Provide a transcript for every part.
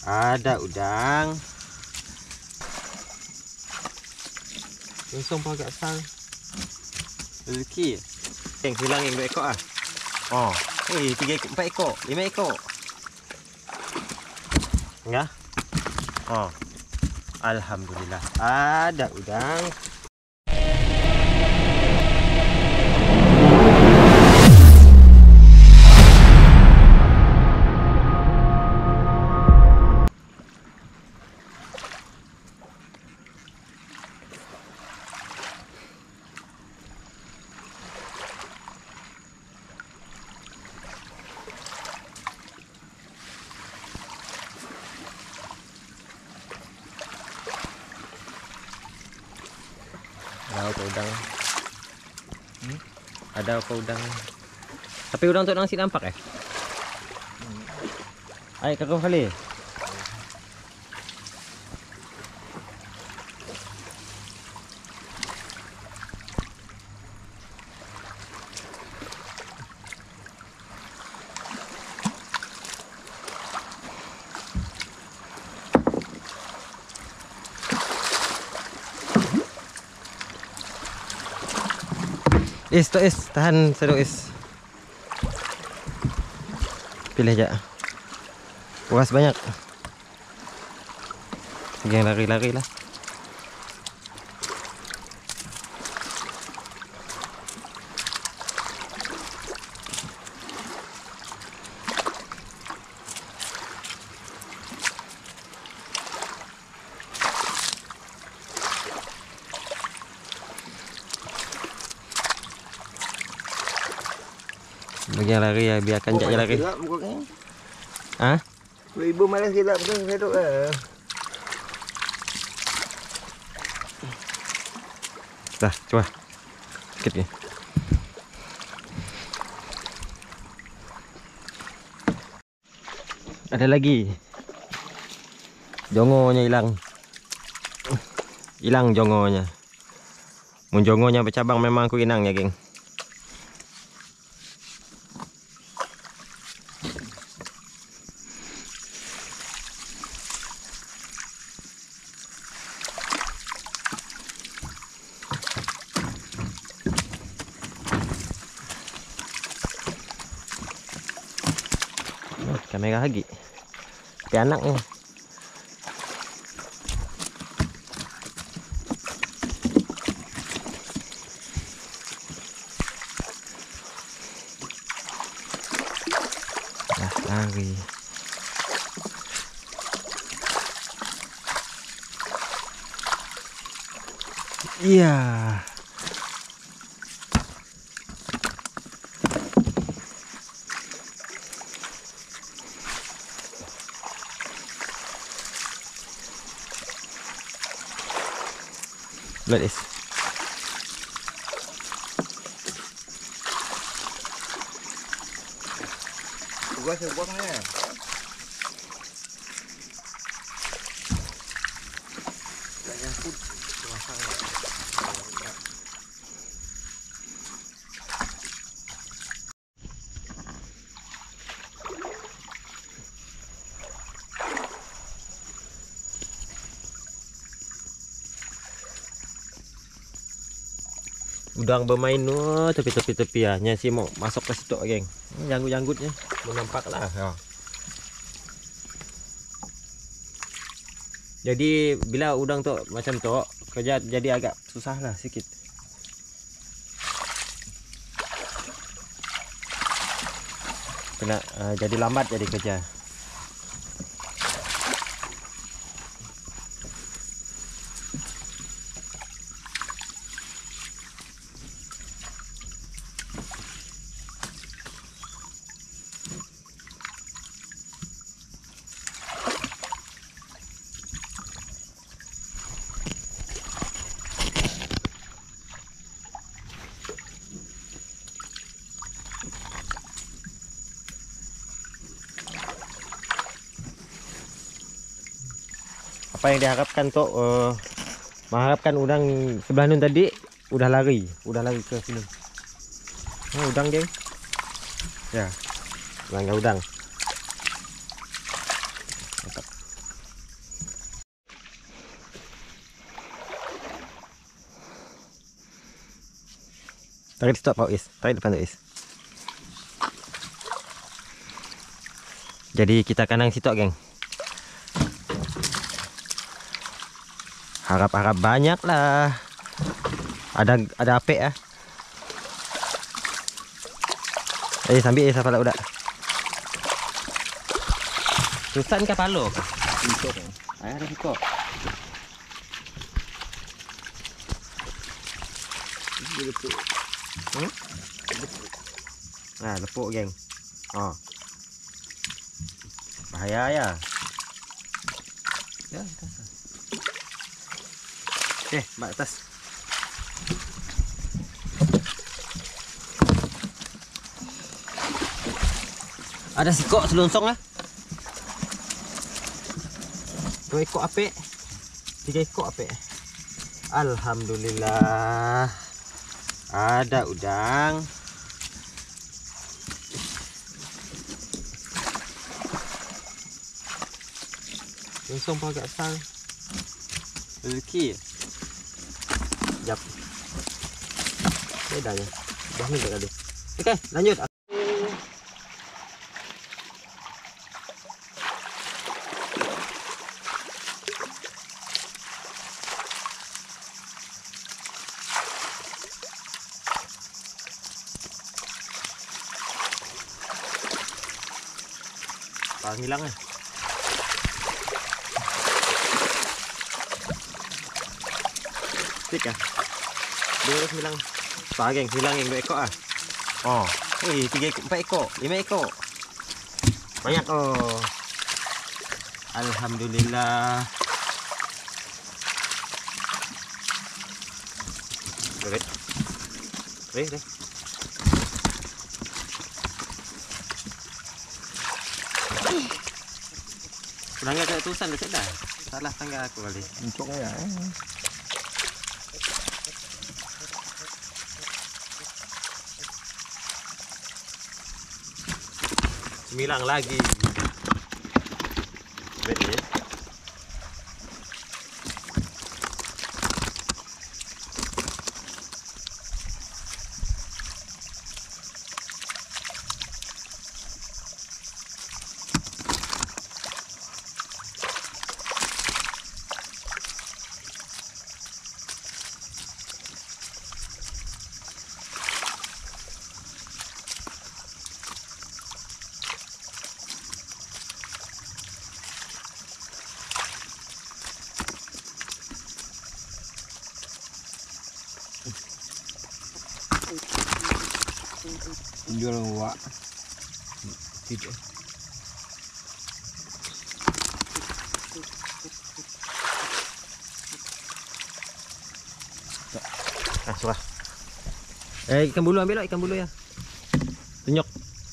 Ada udang. Langsung agak besar. Rezeki. Yang hilangin 2 ekor ah. Oh, 3 ekor, 4 ekor, 5 ekor. Ya. Oh. Alhamdulillah. Ada udang. Ada apa udang? Ada apa udang? Tapi udang tu nasi nampak Air kakak kali. Tahan seru pilih aja. Puas banyak. Yang lari-lari lah. Bagi yang lari ya biarkan jak lari. Hah? Ibu malas silap betul seduk Dah, coba. Sikit ni. Ada lagi. Jongonya hilang. Hilang jongonya. Mun jongonya bercabang memang aku inang ya, geng. Kamera lagi. Tapi anaknya. Lari. Iya. Lihat is. Gua sebuangnya. Udang bermain tepi-tepiannya sih mau masuk ke situ, geng. Janggut-janggutnya menampak lah. Ya. Jadi bila udang tuh macam tuh kerja jadi agak susah lah sedikit. Kena jadi lambat jadi kerja. Apa yang diharapkan tuh mengharapkan udang sebelah nun tadi udah lari ke sini. Oh, udang geng. Ya. Udang. Mantap. Tarik stop Pak Is. Tarik depan Is. Jadi kita kandang situ geng. Harap-harap banyak lah. Ada apek ya. Sambil siapa lah udah. Susan ke palo? Untuk. Ayah ada kok. Lepuk. Nah, lepuk geng. Oh. Bahaya ya. Ya, oke, mbak atas. Ada sikok selongsong lah. 2 ekor apek. 3 ekor apek. Alhamdulillah. Ada udang. Langsung pun agak sang. Rezeki. Jap. Dah ya. Dah ni dah ada. Okey, lanjut. Hilang lah. Tik ah. 2 hilang. Geng, hilang yang 2 ekor ah. Oh, 3 ekor, 4 ekor, 5 ekor. Banyak oh. Alhamdulillah. Weh. Tangga kat tulisan dah dah. Salah tangga aku kali. Untuk ya. Sembilang lagi. Ready ya? Jual wak. Tidak. Sudah. Ikan bulu ambil lah, ikan bulu ya. Tunjuk.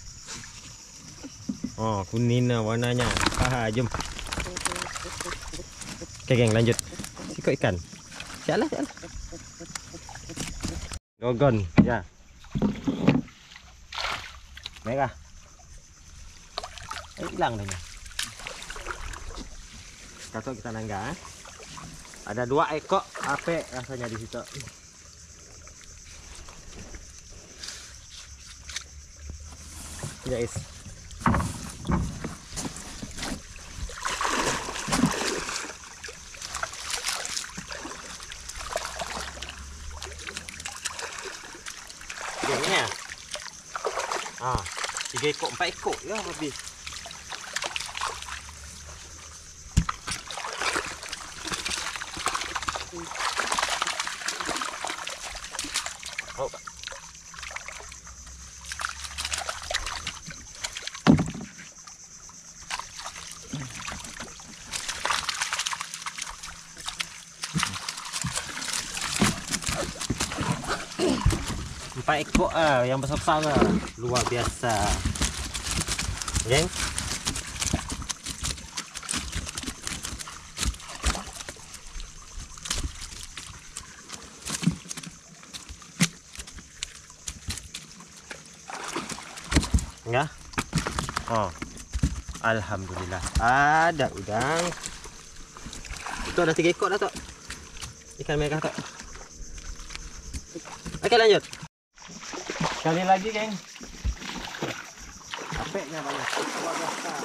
Oh, kuning warnanya. Jom. Oke, geng, lanjut. Sikok ikan. Sialah. Gogon, ya. Merah. Hilang dah. Satu kita nangga. Ada 2 ekor apek rasanya di situ. Guys. Gengnya. 3 ekor, 4 ekor ya lebih. Oh. Empat ekor yang besar-besar luar biasa. Geng. Ya. Oh. Alhamdulillah. Ada udang. Itu ada 3 ekor dah, Tok. Ikan merah, Tok. Oke, lanjut. Sekali lagi, geng. Apeknya banyak. Coba gaskan.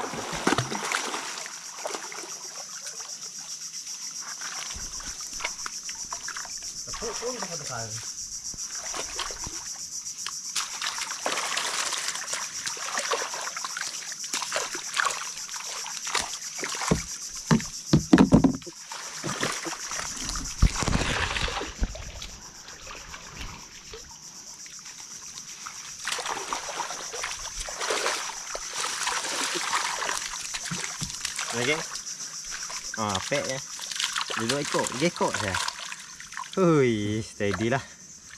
Tepuk pun besar-besar. Lagi. Oh, apek ya. Dua ekor, 3 ekor saya. Hui, steady lah.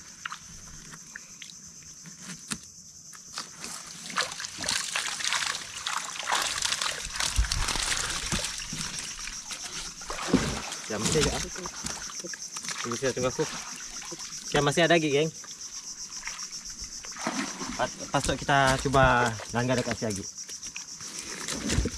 Jam masih agak. Tunggu aku. Jam masih ada lagi, geng. Pasok kita coba langgar dekat lagi.